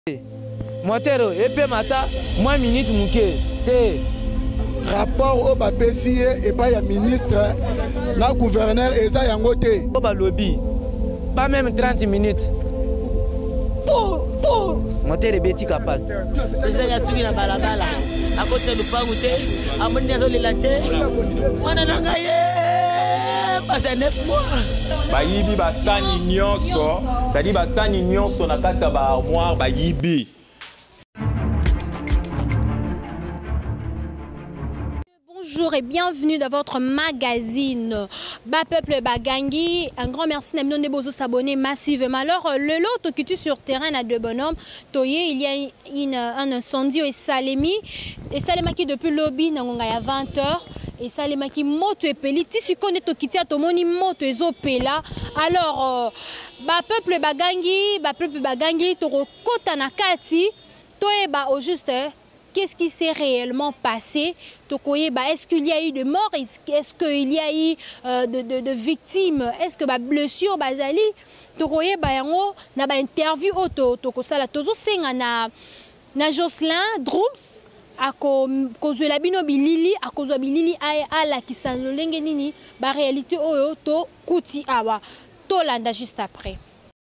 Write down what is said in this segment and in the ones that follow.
Motero, épée mata, moins minute mouké. Rapport au BAPSI et pas le ministre, le gouverneur et ça yangote. Au lobby, pas même 30 minutes. Moteur est bêti capable. Président Yasugi na balabala. À côté de Pangouté, à mon nez de la terre. On a gagné. Passé 9 mois. Bayibi basani nyonso, ça dit basani nyonso na kati ya ba armoire bayibi. Bonjour et bienvenue dans votre magazine Ba Peuple Bagangi. Un grand merci de nous s'abonner massivement. Alors, le lot qui tue sur terrain à deux bonhommes, il y a un incendie au Salemi. Et Salema qui depuis le lobby, il y a 20h. Et Salema qui moto et peli. Si tu connais ton kiti à ton moni moto et zopela. Alors, Ba Peuple Bagangi, Toro Kota Nakati, Toeba au juste. Qu'est-ce qui s'est réellement passé? Est-ce qu'il y a eu de morts? Est-ce qu'il y a eu de victimes? Est-ce que blessure bazali? Tokoye bayango na ba interview auto tokosala tozo senga na Jocelyn Drums ako kozwela bino bilili akozwa bilili ala kisano lenge nini ba réalité oyo to kuti awa tolanda juste après.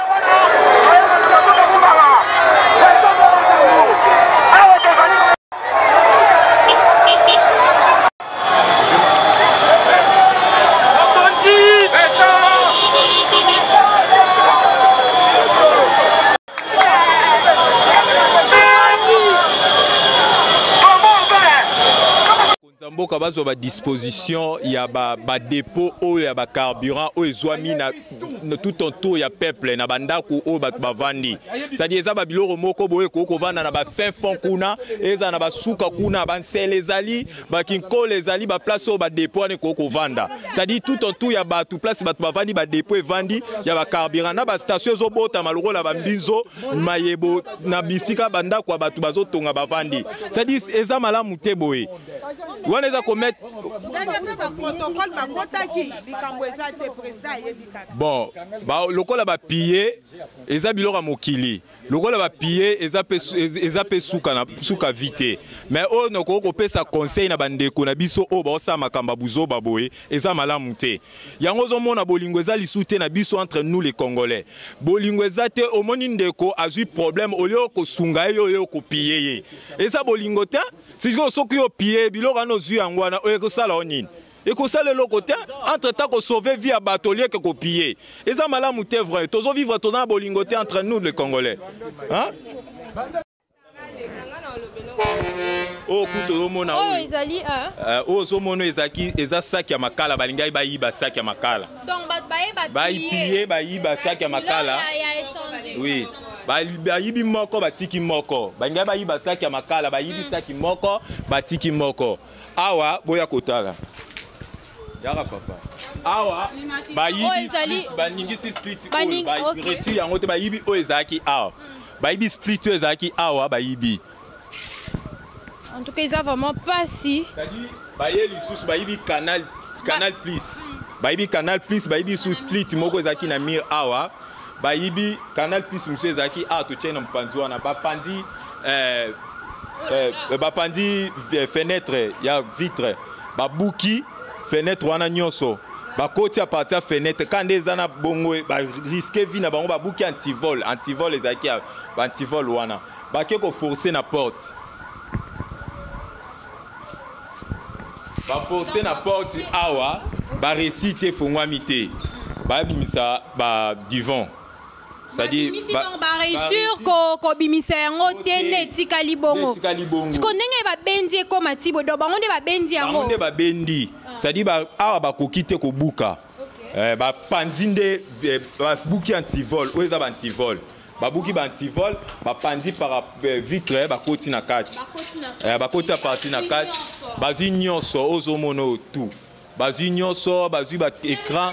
Mboka bazo ba disposition ya ba dépôt o ya ba carburant o ezwami na tout autour ya peuple na bandako o ba bavandi ça dit eza ba biloko moko boye ko vanda na ba fin fond kuna eza na ba suka kuna ba nsele ezali ba kinkole ezali ba place o ba dépôt ne ko vanda ça dit tout autour ya ba tout place ba bavandi ba dépôt evandi ya ba carburant na ba station zo bota maloko la ba mbinzo mayebo na bisika bandako ba tu bazo tonga bavandi ça dit eza malamu te boye. On les a commettre. Bon, le col a pillé, ils a bilora mokili. Le col a pillé, ils a pe souka vite. Mais on ne peut sa conseil na bande ko na biso o ba sa makamba buzo baboé, ils a malamuté. Yango zo mona bolingo za lisouté na biso entre nous les Congolais. Bolingo za te o moni ndeko azui problème au lieu ko sunga yo ko piller. Et ça bolingo ta si je suis au pied, biloko no zui angwana o ekosala onini. Ekosala le côté entre temps ko sauver vie à batelier que copier. Et ça malamu te vrai. Tozo vivre toza bolingoté entre nous les Congolais. Hein? Oh kuto mona oh ezali oh zo mono ezaki eza sac ya makala balingai ba yiba sac ya makala. Donc ba yiba ba yiba sac ya makala. Oui. Bayibi moko batiki moko bangai bayiba saki ya makala bayibi saki moko batiki moko awa boya kotala yaka papa awa bayibi baningisi split resi yango te bayibi o ezaki awa bayibi split o ezaki awa bayibi en tout cas ils ont vraiment pas si c'est-à-dire bayeli sous bayibi canal plus bayibi canal plus bayibi sous split moko ezaki na mir awa Bayibi canal plus monsieur Zaki a to tient mpanzi wana bapandi bapandi fenêtre ya vitre babuki fenêtre wana nyonso bakoti a partir fenêtre quand des ana bongo ba risquer vie na bango babuki antivol ezaki antivol wana bake ko forcer na porte ba forcer na porte awa ba réciter fongwami te ba bimisa ba divan. C'est-à-dire ba réussir ko bimisa yango tene tikali bongo. Siko ndenge ba bendi ko matibo do bango nde ba bendi yango. Bango nde ba bendi. C'est-à-dire ba awa ba kokite ko buka. Ba panzinde ba buki antivol, o eza ba antivol. Ba buki ba antivol, ba pandi par vitre ba koti na kati. Ba koti a parti na kati. Ba zi nyonso ozo mono tout. Ba zi nyonso, ba zi ba écran.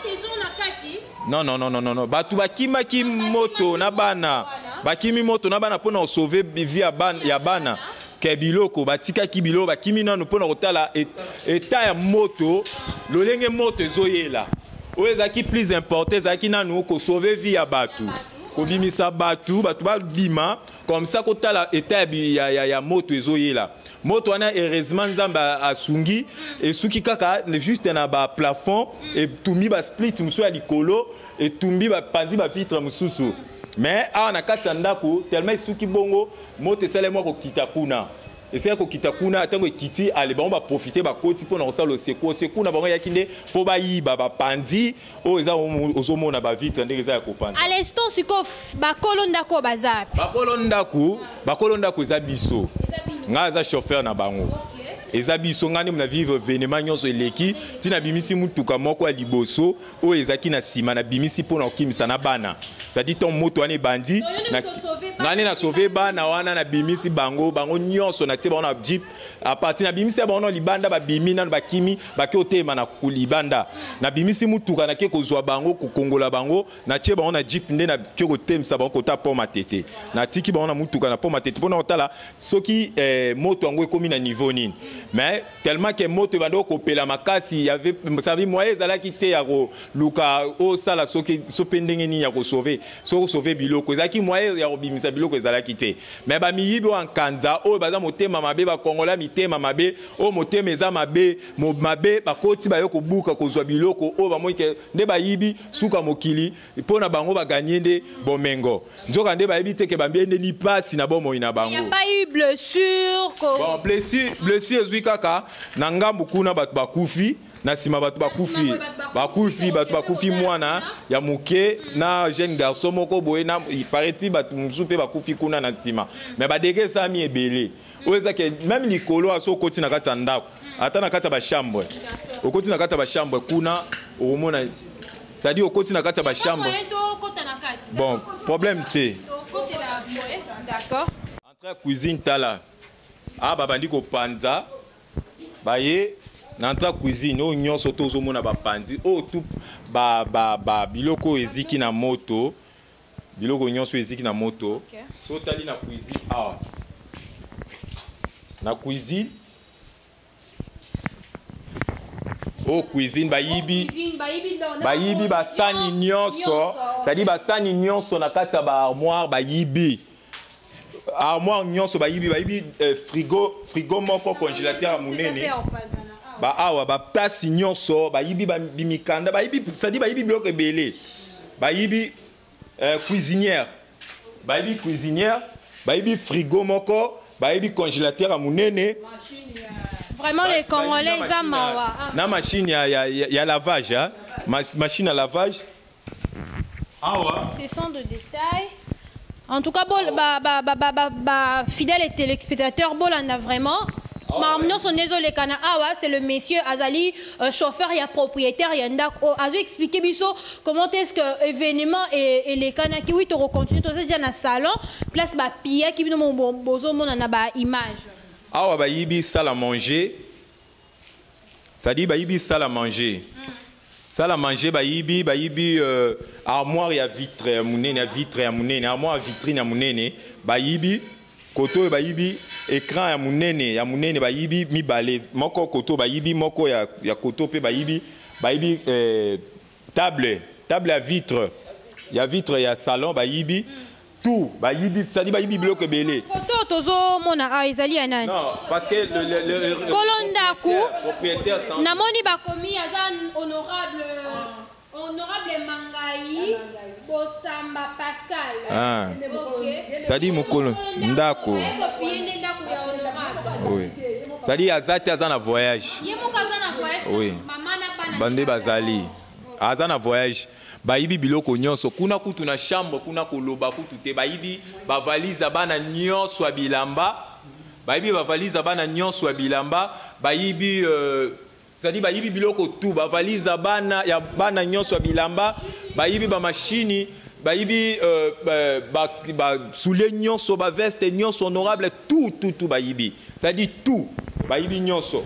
Non. Batu bakima ki moto na bana. Bakimi moto na bana pona sauver vie ya bana. Ke biloko batika ki biloko bakimi nanu pona kotala état ya moto, lolenge moto ezoyela. O ezaki plus important ezaki nanu ko sauver vie ya batu. kobimisa batu ba bima comme ça kotala état ya moto ezoyela moto wana heureusement nzamba asungi et suki kaka juste na ba plafond et tumbi ba split muso ya likolo et tumbi ba panzi ba vitre mususu mais a na kati ndako tellement suki bongo moto esale mo ko kitakuna et c'est ko kitakuna atango kiti ale ba on va profiter ba koti pour na osala seko na bango ya kinde po ba yiba ba panzi o eza ozomona ba vitre ndenge eza ya kopanda à l'instant siko ba kolonda ko bazar ba kolonda ko eza biso nga za chauffeur na bango eza biso ngani mna vivre événement nyonso eleki tina bimisi mutuka moko ya liboso o ezaki na sima na bimisi pona okimisa na bana ça dit ton moto ane bandi ngani na sauver bana wana na bimisi bango nyonso na tie bango na jeep a partir na bimisi ya bango libanda ba bimina ba kimi ba ke otema na kulibanda na bimisi mutuka na ke kozwa bango ko kongola bango na tie bango na jeep nde na ke ko temsa bango kota po matete na tiki bango na mutuka na po matete pona otala soki moto yango ekomi na niveau nini mais tellement que moto bando ko pela makasi il y avait ça vie moyen zala ki te ya ko luka o sala soki sopendenge ni ya ko sauver biloko ezaki moyen ya kobimisa biloko ezala ki te mais ba miyibi en kanza o baza motema mabe ba kongola mitema mabe o motema eza mabe ba koti ba yo ko buka ko zwa biloko o ba moike nde ba yibi suka mokili pona bango ba gagner nde bomengo njoka nde ba yibi te ke ba mbende ni pasi na bomo ina bango il y a pas eu blessure bon blessure ezwi kaka na ngambu kuna batu bakufi na sima batu bakufi mwana ya muke na jeune garçon moko boye na paraît-il batu musupe bakufi kuna na sima mais ba dege sami ebele oza ke même likolo aso koti na kata ndako ata na kata ba chambre okoti na kata ba chambre kuna omona ça dit okoti na kata ba chambre bon problème te d'accord entre cuisine tala babandi ko panza baye nanta cuisine o nyonso tozomona bapanzi o tout biloko eziki na moto biloko nyonso eziki na moto so tali na cuisine na cuisine o cuisine bayibi basani nyonso c'est-à-dire basani nyonso na kati ya ba armoire bayibi armoire nyonso bayibi frigo moko congélateur munene awa place nyonso bayibi bimikanda bayibi c'est-à-dire bayibi biloko ebele bayibi cuisinière bayibi frigo moko bayibi congélateur munene vraiment les Congolais ils amawa na machine ya lavage machine à lavage awa ce sont de détails. En tout cas, fidèles téléspectateurs, on a vraiment. C'est le monsieur Azali, chauffeur et propriétaire. Il a expliqué comment est-ce que l'événement et les canaux qui ont continué dans le salon, place Pia qui ont une image. Ah, ouais, salle à manger. Ça dit, salle à manger. Salle à manger, bayibi armoire ya vitre ya munene, armoire vitrine ya munene, bayibi koto bayibi écran ya munene bayibi mibale moko koto bayibi moko ya koto pe bayibi table ya vitre ya salon bayibi tout bayibi ça dit bayibi bloc belé koto tozo mona ezali anani non parce que le propriétaire namoni bakomi azan honorable Mangai Bosamba Pascal OK ça dit mokolo ndako oui ça dit azati azana voyage oui bande bazali azana voyage bayibi biloko nyonso kuna kutu na chambre kuna koloba kutu te bayibi bavaliza bana nyonso bilamba bayibi bavaliza bana nyonso bilamba bayibi c'est-à-dire bayibi biloko tout bavaliza bana ya bana nyonso bilamba bayibi ba machine bayibi soulier nyonso ba veste nyonso honorable tout bayibi c'est-à-dire tout bayibi nyonso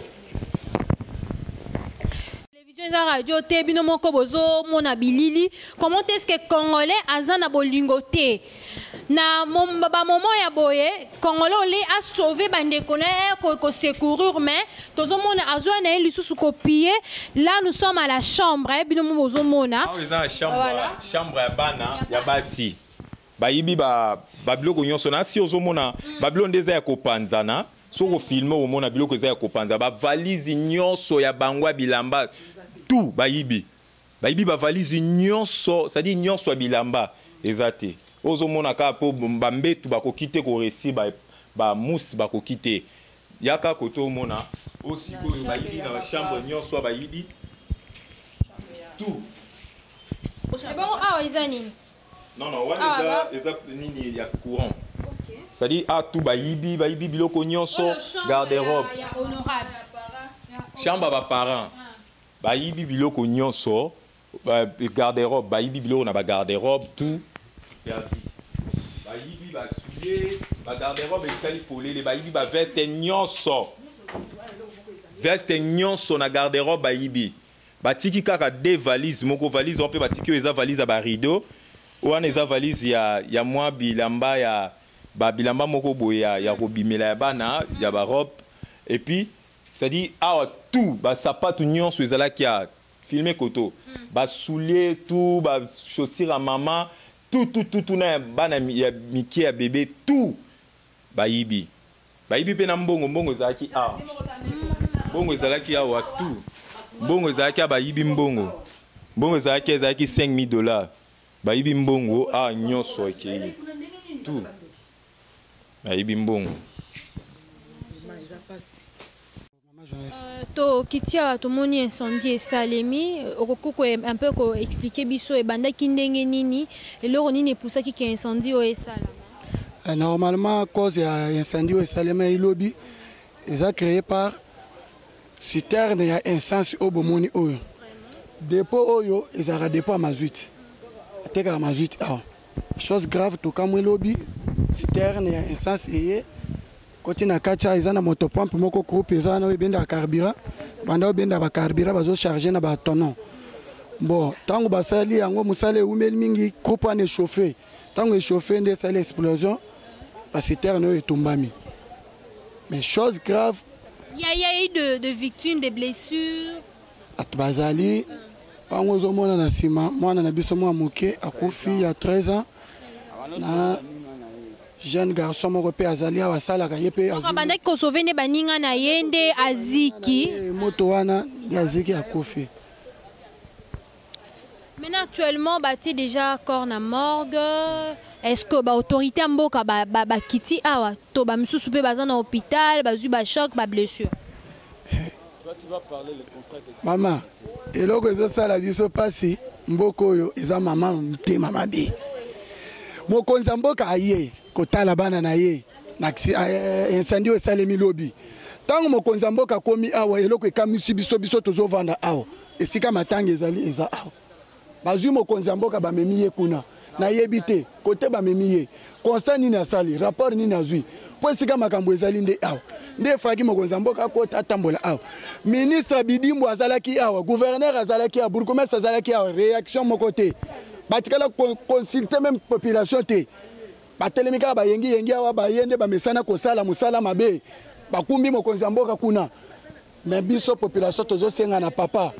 radio tebino moko bozo mona bilili comment est-ce que congolais azana bolingote na moment ya boye congolais ole a sauvé bande connaît ko secourir mais tozo mona azwa na lisusu copier là nous sommes à la chambre bino bozo mona chambre ya bana ya basi bayibi ba biloko nyonso na si ozomona ba biloko ndeza ya kopanzana soko filme omona biloko eza ya kopanza ba valise nyonso ya bangwa bilamba tout bayibi ba valise nyonso c'est-à-dire nyonso ya bilamba ezate ozomona ka po ba mbetu bakokite ko resi ba mousse bakokite yaka koto omona aussi ko bayibi na chambre nyonso bayibi tout. C'est bon, ah, ils ont non, non, ils ont ya courant. C'est-à-dire, tout bayibi biloko nyonso, garde-robe. Chambre ba parents. Bayibi biloko nyonso, garde-robe, bayibi biloko na ba garde-robe, tout. Bayibi ba soulier, ba garde-robe esali polé, les bayibi ba veste nyonso. Veste nyonso na garde-robe bayibi. Batiki kaka deux valises, moko valise on peut batiki eza valise ba rideau, ou an eza valise ya moi bilamba ya ba bilamba moko boya ya robimela ya bana ya ba robe et puis ça dit tout ba sapato nyonso ezala ki a filmer koto ba soulier tout ba chaussures à maman tout na bana ya miki ya bébé tout bayibi pe na mbongo ezala ki mbongo ezala ki a tout mbongo ezalaki bayibi mbongo ezalaki $5,000 bayibi mbongo nyonso ekei tout bayibi mbongo to kitia tomoni incendie esalemi okoko un peu ko expliquer biso ebandaki ndenge nini eloko nini epusaki ki incendie o esala normalement cause ya incendie o esalemi ilobi eza créé par citerne ya essence au bomoni oyo dépôt oyo ezara dépôt à mazout ateka à mazout chose grave to kamwe lobi citerne ya essence eye koti na kacha ezana motopompe moko groupe ezana obenda carburant banda obenda ba carburant bazo charger na ba tonneau bon tango basali yango musale umeli mingi groupe ane chauffer tango échauffer nde sale explosion ba citerne oyo tombami mais chose grave. Il y a eu de victimes, de blessures. Atbazali, on a eu na sima, moi na biso moi moké akufi il y a 13 ans. Na jeune garçon mo repé azali wa sala ka yepé. Donc bandaki ko sauver ne baninga na yende aziki. Moto wana yaziki akufi. Maintenant actuellement bati déjà corps na morgue. Est-ce que ba autorité mboka ba kiti awa to ba misusu pe baza na hôpital ba zu ba choc ba blessure. Toi tu vas parler le contrat. Maman, eloko ezo sala biso pasi mboko oyo eza mama mtema mabe. Mokonza mboka aye kotala bana na ye na incendie esalemi lobi. Tango mokonza mboka komi awa eloko ekamisi biso tozo vanda awa. Esika matanga ezali eza awa. Bazu mokonza mboka ba memi ye kuna. Na yebite côté ba memiye constant ni na sali rapport ni na zui po sika makambo ezali nde awa nde faki mokonza mboka ko tatambola awa ministre Bidimbo azalaki awa gouverneur azalaki awa bourgmestre azalaki awa réaction mon côté batikala consulter même population te batelemika ba yengi awa ba yende ba mesana ko sala musala mabe bakumbi mokonza mboka kuna mais biso population tozo senga na papa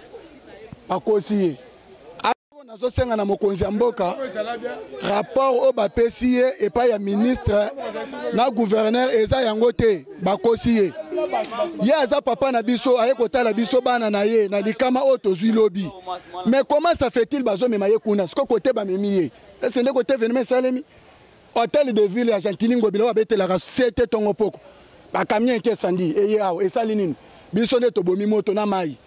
akosiye nazo senga na mokonzi ya mboka rapport o bapesi ye epai ya ministre na gouverneur eza yango te bakosi ye ye aza papa na biso aye kotala biso bana na ye na likama o tozwi lobi mais comment ça fait-il bazomema ye kuna siko kote bamemi ye ese nde kote événement esalemi hôtel de ville ya Argentine ngobila babetelaka sete tongo poko bakamien eke esandi eye awa esali nini biso nde tobomi moto na mai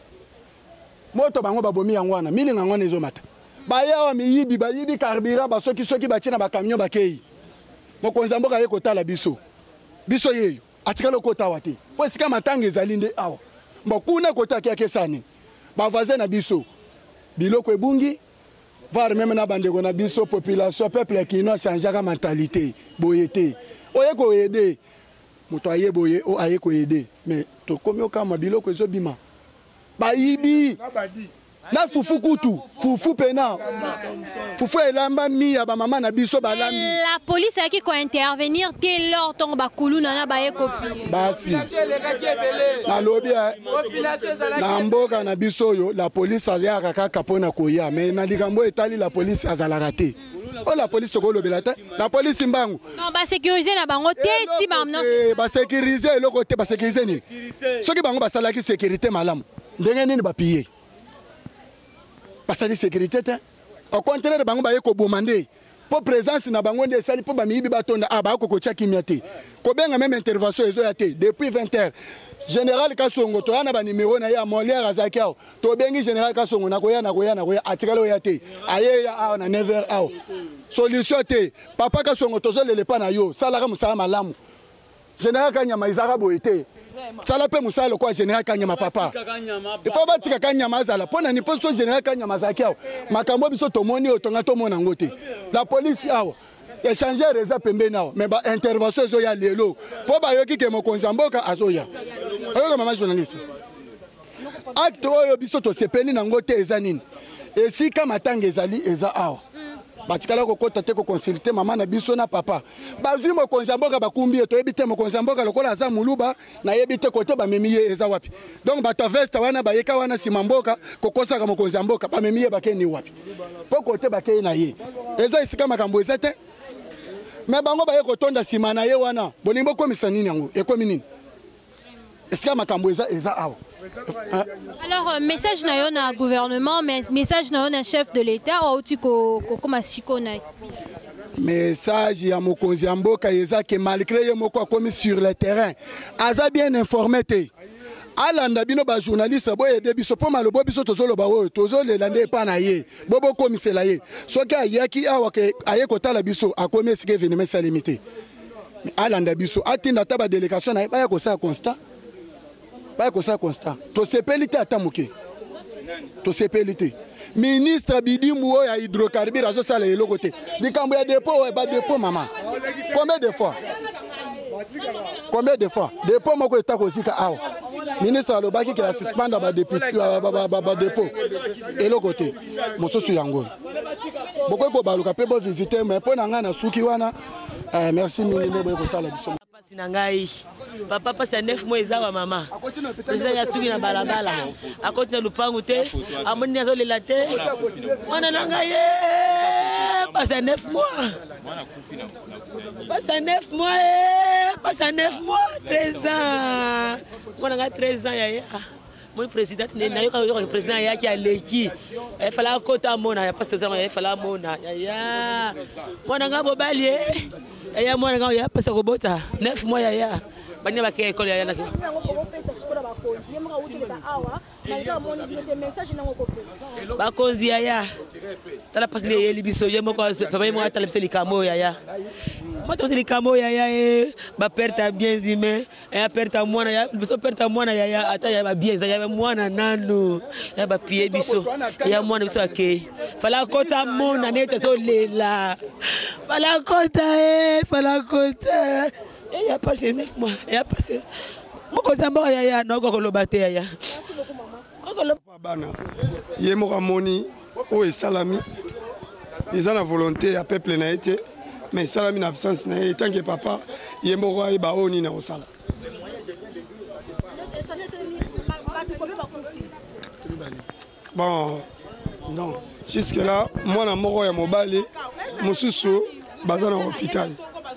moto bango babomi yango wana milinga ngwana ezomata bayawa miyibi bayibi carburant basoki batina ba camion bakei mokonza mboka ye kotala biso yeyo atikala kota wate po sika matanga ezali nde awa mbokuna kota kia kesani ba voisin na biso biloko ebungi var même na bandeko na biso population peuple qui no changer ka mentalité boyete oye ko aider moto aye boye o aye ko aider mais to komi okama biloko ezobima bayibi na fufu kutu fufu pena fufu elamba mi ya ba mama na biso balambi la police a qui ko intervenir dès lors ton bakulu na baye kopi basi na lobi na mboka na biso yo la police azaka kaka pona koya mais na likambo etali la police azalaka te Oh la police to le belata. La police mbangu. Non, ba sécuriser na bango te ti ba non. Ba sécuriser le côté ba sécuriser ni. Ce qui bango ba sala ki sécurité malamu. Ndenge nini ba piller. Ba sala sécurité te. Au contraire bango ba yeko bomandé. Pour présence na bango ndé sali pour ba mibi batonda aba ko ko chaki miate. Ko benga même intervention ezo yate depuis 20h. Général Kasongo to yana ba numéro na ya Molière Azakiao to bengi général Kasongo na koya atikalo yate aye ya na 9h aw solution te papa Kasongo to zo lele pa na yo salaka musala malamu général Kanyama izaka boité sala pe musala ko général Kanyama papa il faut batika Kanyama zala pona ni posto général Kanyama Azakiao makambo biso to moni otonga to mona ngote la police aw échanger reza pembe nao mais ba intervention zo ya lelo po ba yoki ke mokonzi mboka azoya oyo mama journaliste acte oyo biso to sepeli nango te eza nini esika matanga ezali eza awa batikala kokota te ko consulter mama na biso na papa bazwi mokonzi mboka bakumbi to yebite mokonzi mboka lokola aza muluba na yebite kote ba memiye eza wapi donc batavesta wana bayeka wana sima mboka kokosaka mokonzi mboka ba memiye bakeni wapi po kote bakei na ye eza esika makambo eza te mais bango baye kotonda sima na ye wana bolingo komisa nini yango ekomi nini est-ce que makambo eza awa alors message na yo na gouvernement mais message na yo na chef de l'état ou tu ko koma sikona message ya mokonzi mboka eza que malgré ye moko akomi sur le terrain aza bien informé te alanda bino ba journaliste boye de biso po malobo biso tozoloba oyo tozolela nde pa na ye bobo komisela ye soki ayaki awa ke aye kotala biso akomi esike événement sa limité alanda biso atinda ta ba délégation na ba ya ko sa constat ba ko sa constat to sepelité atamuke to sepelité ministre Bidimu ya hydrocarbures azo sala eloko te likambo ya dépôt ba dépôt mama combien de fois dépôt moko eta ko sika awa ministre alobaki ki la suspendre ba député ba dépôt eloko te mosusu yango boko ko baluka pe bo visiter mais pona nga na suki wana merci mingi ne boye kotala biso Sinangai papa passe 9 mois ezawa mama président ya suki na balabala akoti na lupangu te amoni nazo lela te mwana nangai passe 9 mois passe 9 mois 13 ans mwana nga 13 ans ya mon président na yo président ya ki aleki il fallait kota mona ya passe tozama il fallait mona ya mwana nga bobali ya mwana nga ya passe ko bota 9 mois ya banya ba ke école ya na ke ba konzi ya tala passe ne yeli biso ye moko papa ye mo atala biso likamo ya moi likamo ya ba perte bien humain ya perte mwana ya biso perte mwana ya ata ya ba bien ya mwana nano ya ba pie biso ya mwana biso ake fala kota mona nete to lela fala kota il y a passé 9 mois il y a passé moko zamba ya no ko loba te ya bana ye moko moni o esalami ils ont la volonté ya peuple na été mais salami na absence na tant que papa ye moko ay ba oni na osala bon non jusque là moi na moko ya mobali mususu baza na hôpital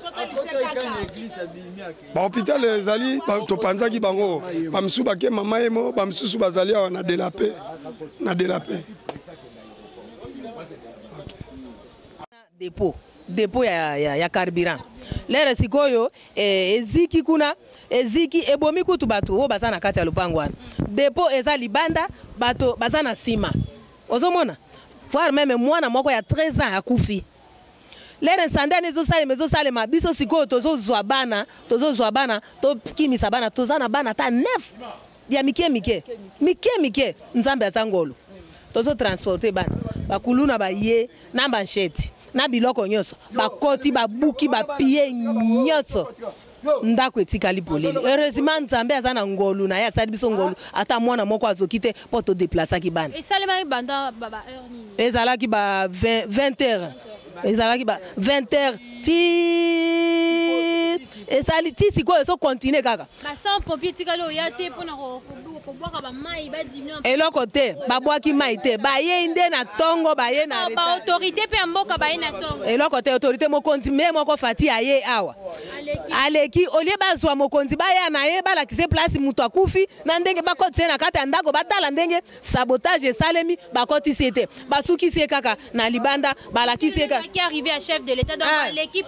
ba hôpital ezali to panzaki bango ba msusu bake mama emo ba msusu bazali na delape dépôt ya carburant lere sikoyo eziki kuna eziki ebomi kutu bato o bazana kati ya lupango wana dépôt eza libanda bato bazana sima ozomona voir même mwana moko ya 13 ans akufi lere sandane ezo salema biso sikoyo tozozwa bana to kimisa bana tozana bana ta 9 ya mike nzambe azangolo tozo transporter bana bakuluna baye na banchete na biloko nyonso bakoti babuki bapie nyonso ndako etikali polele heureusement nzambe aza na ngolu na ye asali biso ngolu ata mwana moko azoki te mpo todeplaçaki bana esalemaki banda baba heure nini ezalaki ba 20 heures ezalaki ba 20 heures ti esali ti sikoyo so continue kaka ba sans pompier tikalo ya te pona ko eloko te babwaki mai te baye nde na tongo baye na ba autorité pe mboka baye na tongo eloko te autorité mokonzi me moko fati aye awa aleki olie bazwa mokonzi baya na ye balakise place mutu akufi na ndenge bakotise na kati ya ndako batala ndenge sabotage esalemi bakotisi ete basukisi ye kaka na libanda balakisi ye kaka qui est arrivé à chef de l'état donc l'équipe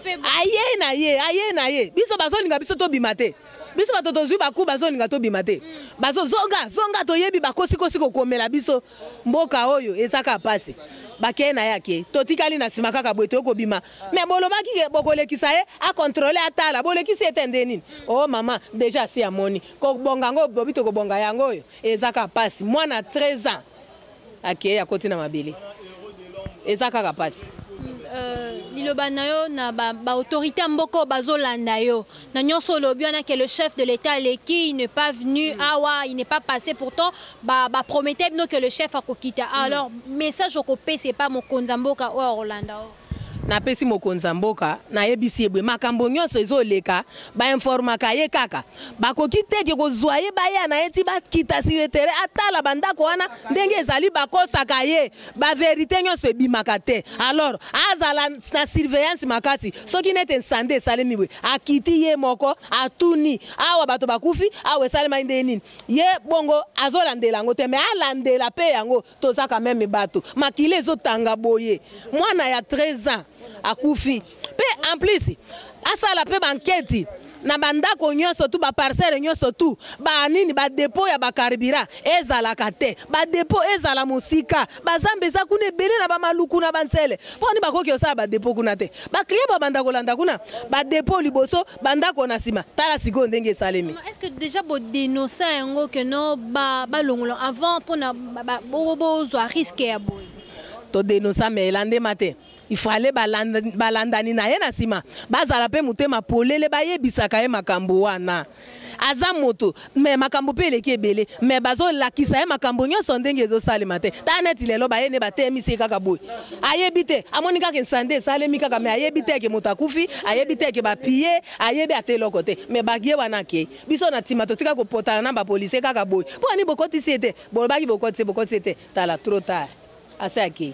aye na ye biso bazolinga biso tobima te biso bato tozwi baku bazolinga tobima te bazozonga toyebi bakosikosi kokomela biso mboka oyo ezaka pasi bakeye na yake totikali na nsima kaka boye tokobima me bolobaki bokolekisa ye akontrole atala bolekisi ete nde nini oh mama deja asi amoni kobonga yango bobi tokobonga yango oyo ezaka pasi mwana 13 ans akeye akoti na mabele eza kaka pasi liloba na yo na ba autorité mboko bazolanda yo na nyonso lobi wana que le chef de l'état leki il n'est pas venu awa il n'est pas passé pourtant ba promettait no que le chef akokita alors message okopé c'est pas mokonza mboka o Orlando napesi mokonzi mboka nayebisi ebwe makambo nyonso ezoleka bainformaka ye kaka bakoki teke kozwa ye baya na eti bakita sur le terrain atala bandako wana ndenge ezali bakosaka ye baverité nyonso ebimaka te alors azala na surveillance makasi soki nete nsande esalemi bwe akiti ye moko atuni awa bato bakufi awa esalema nde nini ye bongo azolandela yango te me alandela pe yango tozaka meme bato makile ezotanga boye mwana ya 13 ans akufi pe en plus asala pe banketi na bandako nyonso tu ba parcelle nyonso tu ba nini ba dépôt ya ba carburant ezalaka te ba dépôt ezala musika bazambe za kuna ebele na ba maluku na bansele poni bakoki osala ba dépôt kuna te ba client ba bandako landa kuna ba dépôt liboso bandako na sima tala siko ndenge esalemi. Est-ce que déjà bo dénoncer yango que no ba longolo avant pona bo zo risque ya boy to dénoncer mais lande matin il fallait balandani na ye na sima bazala pe mutema polele bayebisaka ye makambo wana aza moto me makambo pe eleki ebele me bazolakisa ye makambo nyonso ndenge ezosalema te ta neti lelo bayene batemisi kaka boye ayebi te amoni kaka nsande esalemi kaka me ayebi te ke moto akufi ayebi te ke bapie ayebi ate eloko te me bagie wana ke biso na ntima totika kopotana na bapolisie kaka boye mpo ani bokotisi ete bolobaki bokotisi ete tala trop tard ase akei.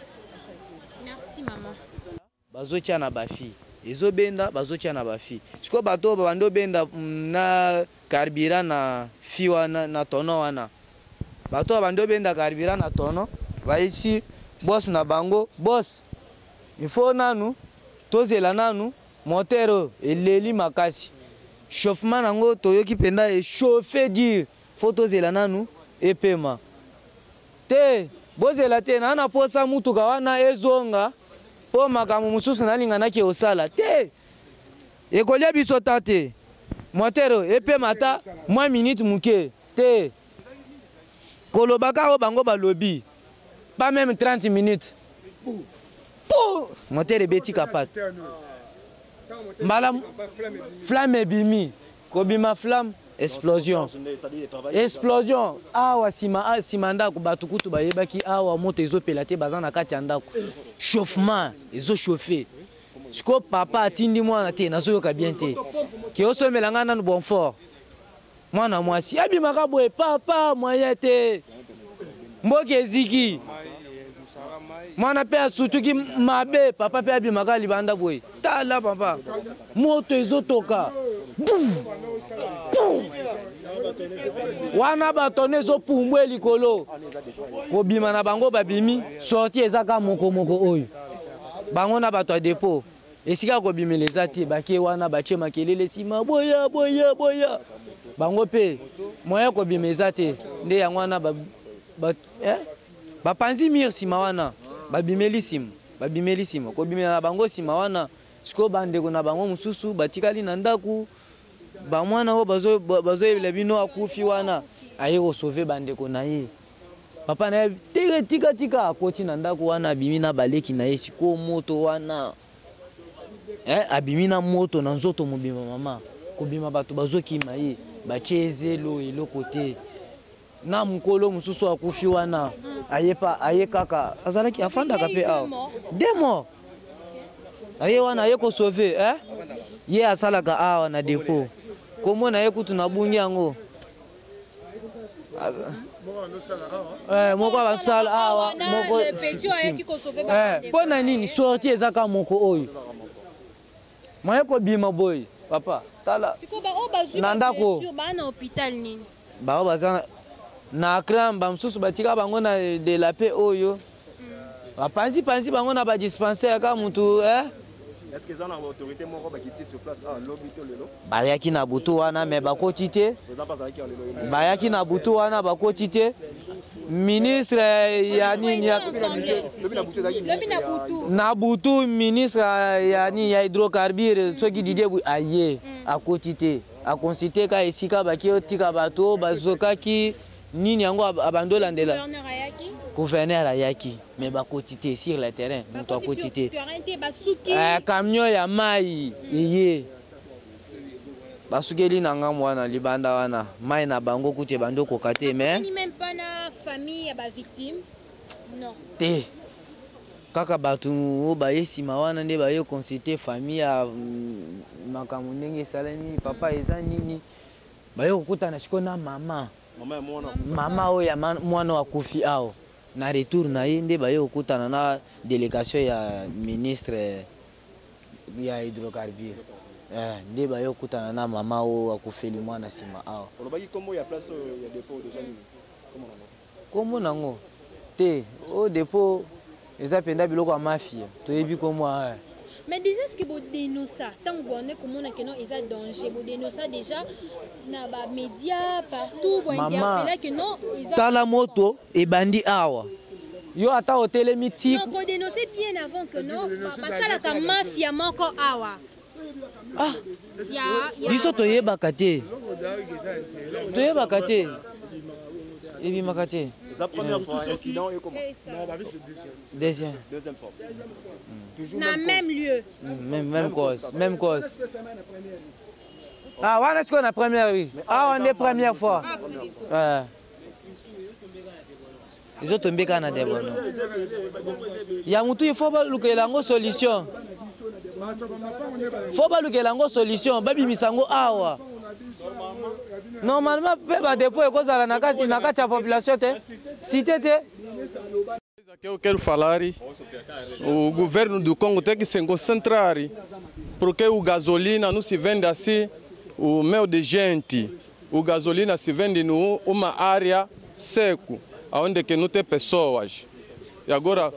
Maman. Bazotia na bafi. Ezobenda bazotia na bafi. Siko bato bando benda na carburant na fi wana na tono wana. Bato bando benda carburant na tono. Baisi boss na bango, boss. Il faut nanu tozela nanu motero eleli makasi. Chauffement nango toyoki penda e chauffer dire. Faut tozela nanu epema. Te bozela te na posa mutuka wana ezonga. Po makamu mususu nalinga ki osala te ekolia biso tate motero epe mata mwa minute muke te kolobaka o bango balobi pas même 30 minutes po moteur ebeti kapate mbala flamme bimi kobima flamme explosion awa sima ndako bato kutu bayebaki awa moto ezopela te baza na kati ya ndako chauffement ezochauffe siko papa atindi mwana te nazoyoka bien te ke osomela nga nanu bonfort mwana mwasi abimaka boye papa moyen te mboki eziki mwana pe asutuki mabe papa pe abimaka libanda boye tala papa moto ezotoka wana batone ezopumbwe likolo kobima na bango babimi sorti ezaka moko oyo bango na bato ya dépôt esika kobimela eza te bakie wana batie makelele nsima boya bango pe moyen kobima eza te nde yango wana bapanzi mire nsima wana babimeli nsima kobimela na bango nsima wana siko bandeko na bango mosusu batikali na ndaku bamwana o bazoyebela bino akufi wana aye kosauve bandeko na ye papa na ye tika akoti na ndako wana abimi na baleki na ye siko moto wana abimi na moto na nzoto mobima mama kobima bato bazokima ye batie ezelo eloko te na mokolo mosusu akufi wana aye kaka azalaki afandaka pe awa demo aye wana aye kosauve ye asalaka awa na dépôt komona ye kutu na bungi yango moko basala awa moko mpo na nini sorti ezaka moko oyo moye kobima boye papa tala na ndako bao baza na cram bamosusu batika bango na delape oyo bapanzi bango na badispensaire ka mutu Est-ce que ça a autorité qui sur place bayaki na butu wana me bakoti te bayaki na butu wana bakoti te ministre ya nini na butu ministre ya nini ya hydrocarbure soki Didier aye akoti te akonsite ka esika baki otika bato bazokaki nini yango abandolandela gouverneur ayaki mais bakoti te sur le terrain moto akoti te camion ya mai iye basukeli na ngambo wana libanda wana mai na bango kuti bando koka te mais même pas na famille ya ba victime non te kaka bato oyo baye nsima wana nde baye consulter famille ya makambo ndenge esalemi papa eza nini baye kokutana siko na mama oyo ya mwana wakufi awo na retour na ye nde baye kokutana na délégation ya ministre ya hydrocarbure nde baye kokutana na mama oyo wakufeli mwana nsima awo kombo nango te o dépôt eza penda biloko ya mafia toyebi kombo mais déjà ce que vous dénoncez tant que vous comment que non ils danger vous dénoncez déjà na ba médias partout vous interpeller que non ils tala moto et bandi awa yo ata hôtel mythique non vous dénoncez bien avant que non parce que la mafia moko awa biso toyebaka te ebimaka te la première fois incident et comment deuxième fois na même lieu même cause wana siko na première oui on est première fois les autres tombeka na debono ya mutu il faut balukela ngo solution babimisa yango awa normalement mpe badepo ekozala na kati ya population te cité te eu quero falar, o governo do Congo tem que se concentrar, porque o gasolina não se vende assim, o meio de gente, o gasolina se vende numa área seca, onde que não tem pessoas. E agora...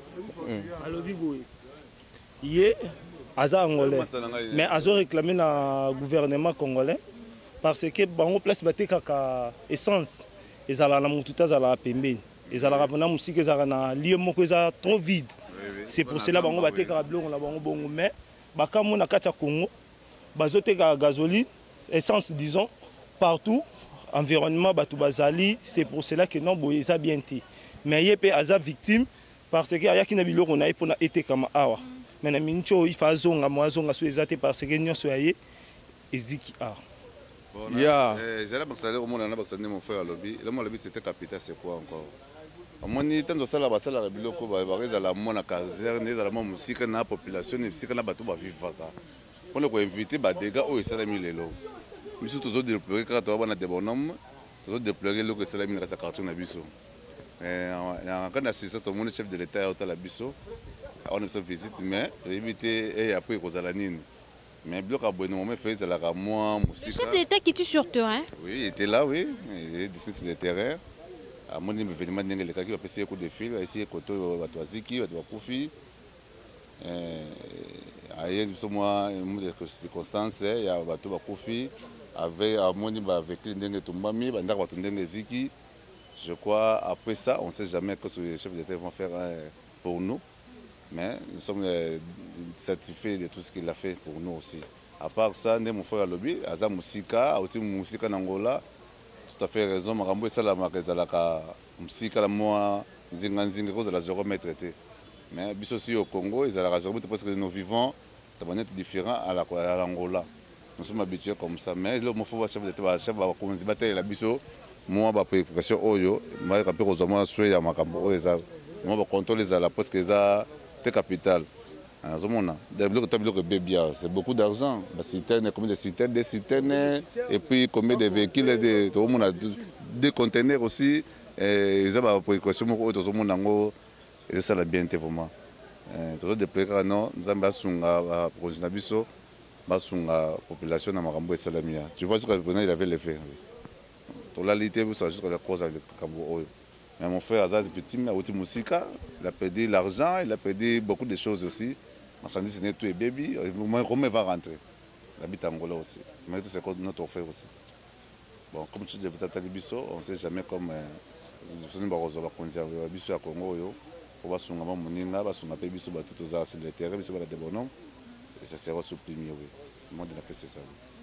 Aza angolais, mais azo réclamé na gouvernement congolais parce que bango place bateka ka essence ezala na mututa ezala pembeni ezala na musique ezala na lieu moko eza trop vide. C'est pour cela bango bateka biloko na bango bongo mais bakamu na kati ya Congo bazoteka gasoline essence disons partout environnement batu bazali c'est pour cela que non boye eza bien té mais yepe aza victime parce que ayaki na biloko na epona eteka ma awa. Mais mincho il faut zonga moazonga so ezate parce que nyonso yaye eziki j'ai la baxale au monde na baxale mon frère lobby le lobby c'était capital c'est quoi encore amoni tando sala basala biloko ba reza la mona caserne za la musique na population musique na bato ba vivaka on ko inviter ba dégâts o esala mi lelo biso tozo déplorer quand on va na de bonhomme tozo déplorer le que esala mi na sa carton na biso ya kana c'est tout le monde chef de l'état au la biso on a fait visite mais éviter et après cause la nine mais bloc à bon moment fait ça la moi musique. Le chef de l'État qui est sur terrain. Oui, il était là oui, il est dessiné sur le terrain. À mon événement dingue les gars qui va passer un coup de fil, essayer koto batwaziki, batwakufi. Ailleurs nous sommes une circonstance, il y a bateau bakufi avec à mon avec dingue tumbami, banda bato dingue ziki. Je crois après ça, on sait jamais que ce chef de l'État va faire pour nous. Mais nous sommes satisfaits de tout ce qu'il a fait pour nous aussi. À part ça, mon frère lobby, Aza Musika, aussi Musika Nangola, tout à fait raison. Marambo ça la makezalaka Musika la moi zinganzinga cause la zéro mètre traité. Mais bis aussi au Congo, ils ont la raison parce que nous vivons de manière différente à l'Angola. Nous sommes habitués comme ça. Mais le mon frère chef de l'État, chef va commencer bataille la biso. Moi ba préoccupation oyo, moi rappel aux hommes souhait ya makambo oyo moi ba contrôler la parce que ça capital. C'est beaucoup d'argent. Des citernes et puis combien de véhicules, 2 conteneurs aussi ils ont précaution moko to zo monango et ça la bien vraiment to de préka non nzamba sunga projet biso basunga population na makambo et salamia tu vois ce que le président il avait le fait to la lité vous ça juste la cause avec kambo. Mais mon frère Azaz petit mais aussi musika il a perdu l'argent, il a perdu beaucoup de choses aussi. Marchandise n'est tout et baby, comment il va rentrer? Il habite en Angola aussi. Mais tout c'est notre frère aussi. Bon, comme tu dis, on ne sait jamais comme nous va conserver biso à Congo yo. On va sur un moninga, va sur un biso ba tout aux sur le terrain, biso ba de bonhomme et ça sera supprimé oui. Le monde a fait ça.